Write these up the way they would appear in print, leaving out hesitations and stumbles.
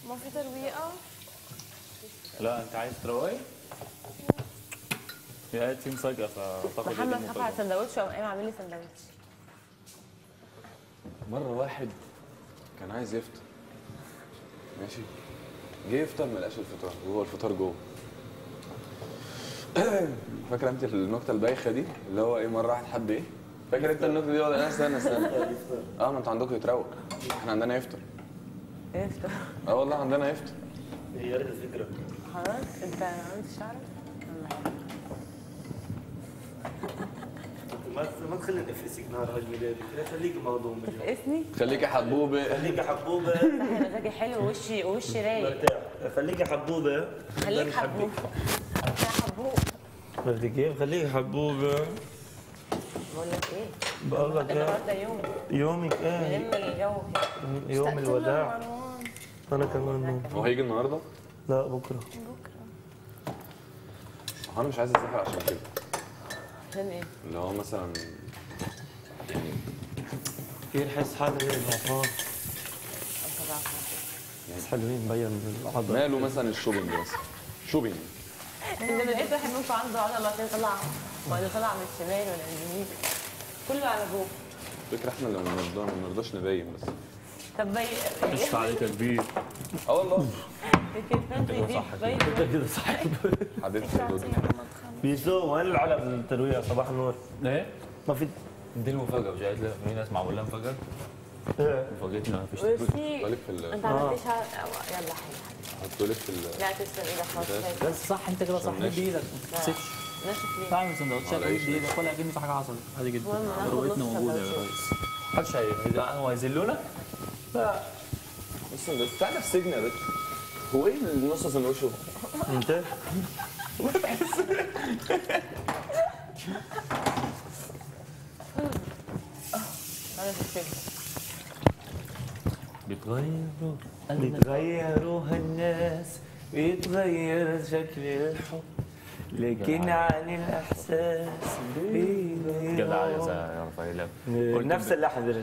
ما في ترويقه؟ لا انت عايز تروقي؟ هي قالت في مفاجأة فاعتقد محمد خاف على السندوتش وقام قايم عامل لي سندوتش. مرة واحد كان عايز يفطر ماشي، جه يفطر ما لقاش الفطار وهو الفطار جوه. فاكر انت النكته البايخه دي اللي هو ايه، مره واحد حب ايه؟ فاكر انت النكته دي ولا استنى اه ما انتوا عندكم يتروق، احنا عندنا يفطر. يفطر؟ اه والله عندنا يفطر. هي ريت الفكرة. خلاص انت ما عملتش شعرك؟ ما تخلي نفسك نهار عيد ميلادك، خليكي مغضوم تفقسني؟ خليكي حبوبه. خليكي حبوبة. صحيح مزاجي حلو ووشي رايق. مرتاح. خليكي حبوبة. خليك حبوب. يا حبوب. بدك كيف؟ خليكي حبوبة. بقول لك ايه؟ بقول لك ايه؟ النهارده يومي. يومك ايه؟ نلم الجو كده. يوم الوداع. انا كمان. هو هيجي النهارده؟ لا بكره. هو انا مش عايز اسافر عشان كده. عشان ايه؟ اللي هو مثلا يعني يحس حاله زي الضعفان. بس حلوين مبين العضل. ماله مثلا الشوبينج مثلا، شوبينج. لما لقيت واحد منكم عنده عضله طلع ولا طلع من الشمال ولا من اليمين كله على ابوه. فكرة احنا اللي ما بنرضاش نبين بس. طب مش عليك يا كبير. اه والله. انت كده صح. حبيبتي يا دودو. بيسو وين العلب الترويع صباح النور؟ ايه؟ ما في دي المفاجأة وجايت لها في ناس معمول لها مفاجأة. ايه؟ مفاجأتنا ما فيش. حطولك في انت عملتيش يلا حلو. حطولك في لا تسلم ايدك خلاص. بس صح انت كده صح، مد ايدك ما تكسبش. ناشف ليه؟ تعمل سندوتشات ومد ايدك ولا كأن في حاجة حصلت. عادي جدا. المهم ناخد ثروتنا نص موجودة يا سندوتشات. ريس. محدش هو هيذلونا؟ لا. بص انت بتاعنا في السجن يا باشا. هو ايه النص سندوتش ده؟ انت؟ انا في السجن. بيتغيروا هالناس، بيتغير شكل الحب، لكن عن الاحساس جدع يا رفايلة. نفس اللحن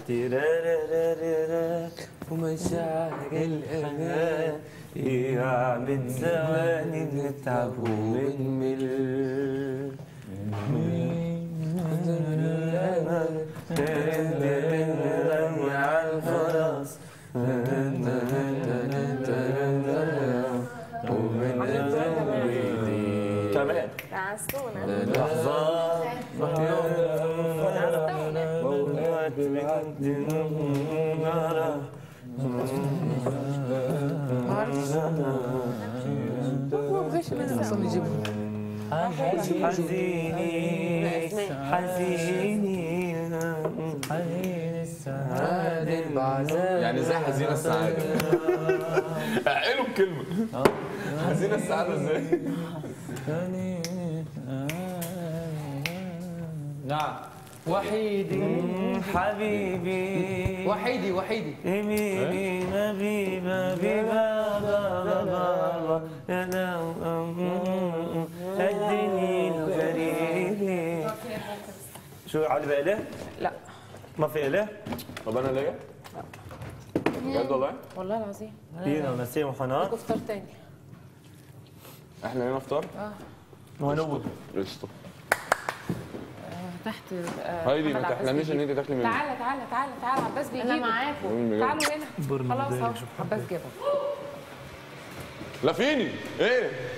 ومشاعر الامان يعمل ثواني نتعب ونمل على الفرس كمان عسولة. لحظات حزيني حزيني حزين السعادة البعزاء. يعني ازاي حزينة السعادة؟ اعقلوا الكلمة. حزينة السعادة ازاي؟ نعم. وحيدي حبيبي وحيدي حبيبي نبي بابا الدنيا الغريبة. شو علي بقى له؟ لا. ما في له؟ طب انا ليا؟ بجد والله؟ والله العظيم. دينا ونسيم وحنان. افطار تاني. احنا لينا افطار؟ ونود. قشطة. تحت. هايدي ما تحلميش ان انت تاكلي مني. تعالى عباس بيجيبك. انا معاكم. تعالوا هنا. خلاص اهو عباس جابك. لا فيني ايه؟